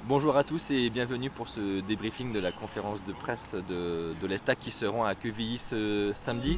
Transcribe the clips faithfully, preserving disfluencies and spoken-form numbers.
Bonjour à tous et bienvenue pour ce débriefing de la conférence de presse de, de l'Estac qui se rend à Quevilly ce samedi.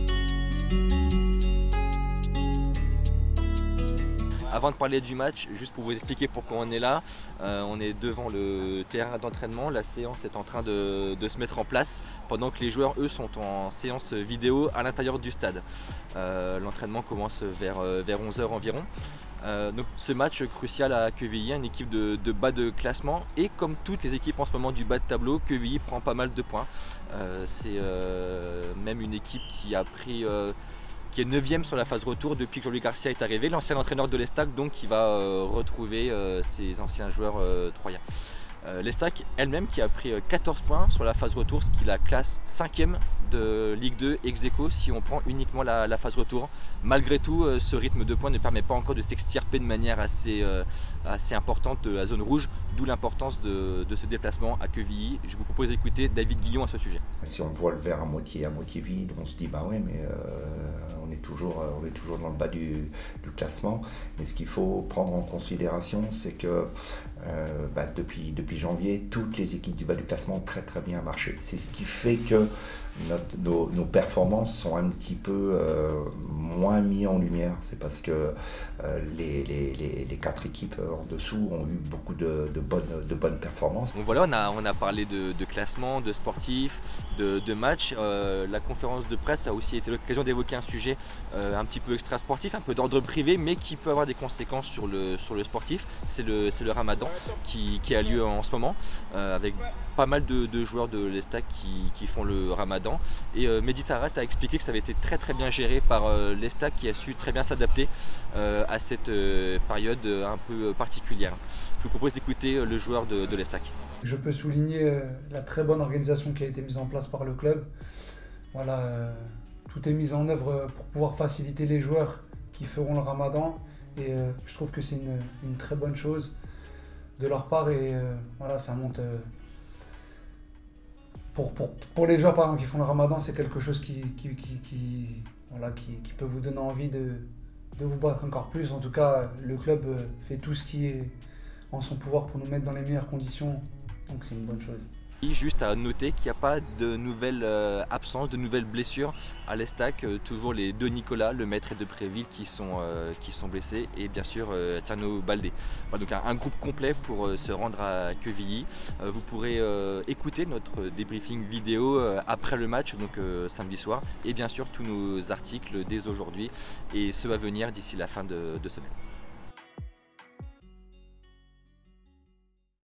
Avant de parler du match, juste pour vous expliquer pourquoi on est là, euh, on est devant le terrain d'entraînement, la séance est en train de, de se mettre en place pendant que les joueurs eux sont en séance vidéo à l'intérieur du stade. Euh, L'entraînement commence vers, vers onze heures environ. Euh, donc ce match crucial à Quevilly, une équipe de, de bas de classement, et comme toutes les équipes en ce moment du bas de tableau, Quevilly prend pas mal de points. Euh, C'est euh, même une équipe qui a pris... Euh, qui est neuvième sur la phase retour depuis que Jean-Louis Garcia est arrivé, l'ancien entraîneur de l'Estac, donc qui va euh, retrouver euh, ses anciens joueurs euh, troyens. Euh, L'Estac elle-même qui a pris quatorze points sur la phase retour, ce qui la classe cinquième de Ligue deux ex aequo si on prend uniquement la, la phase retour. Malgré tout, euh, ce rythme de points ne permet pas encore de s'extirper de manière assez, euh, assez importante de la zone rouge, d'où l'importance de, de ce déplacement à Quevilly. Je vous propose d'écouter David Guillon à ce sujet. Si on voit le verre à moitié, à moitié vide, on se dit bah ouais mais euh, on, est toujours, on est toujours dans le bas du, du classement. Mais ce qu'il faut prendre en considération, c'est que euh, bah, depuis, depuis janvier, toutes les équipes du bas du classement ont très très bien marché. C'est ce qui fait que notre, nos, nos performances sont un petit peu euh, moins mises en lumière. C'est parce que euh, les, les, les, les quatre équipes en dessous ont eu beaucoup de, de, bonnes, de bonnes performances. Donc voilà, on a, on a parlé de, de classement, de sportifs, de, de matchs. Euh, la conférence de presse a aussi été l'occasion d'évoquer un sujet euh, un petit peu extra sportif, un peu d'ordre privé, mais qui peut avoir des conséquences sur le, sur le sportif. C'est le, le ramadan qui, qui a lieu en ce moment, euh, avec pas mal de, de joueurs de l'Estac qui, qui font le ramadan. Et euh, Mehdi Taarabt a expliqué que ça avait été très très bien géré par euh, l'Estac, qui a su très bien s'adapter euh, à cette euh, période un peu particulière. Je vous propose d'écouter le joueur de, de l'Estac. Je peux souligner la très bonne organisation qui a été mise en place par le club. Voilà, euh, tout est mis en œuvre pour pouvoir faciliter les joueurs qui feront le ramadan. Et euh, je trouve que c'est une, une très bonne chose de leur part. Et euh, voilà, ça monte... Euh, pour, pour, pour les joueurs par exemple, qui font le ramadan, c'est quelque chose qui, qui, qui, qui, voilà, qui, qui peut vous donner envie de, de vous battre encore plus. En tout cas, le club fait tout ce qui est en son pouvoir pour nous mettre dans les meilleures conditions. Donc c'est une bonne chose. Juste à noter qu'il n'y a pas de nouvelles euh, absences, de nouvelles blessures à l'Estac. Euh, toujours les deux Nicolas, le maître et de Préville, qui sont, euh, qui sont blessés, et bien sûr euh, Tierno Baldé. Voilà, donc un, un groupe complet pour euh, se rendre à Quevilly. Euh, vous pourrez euh, écouter notre débriefing vidéo euh, après le match, donc euh, samedi soir, et bien sûr tous nos articles dès aujourd'hui et ceux à venir d'ici la fin de, de semaine.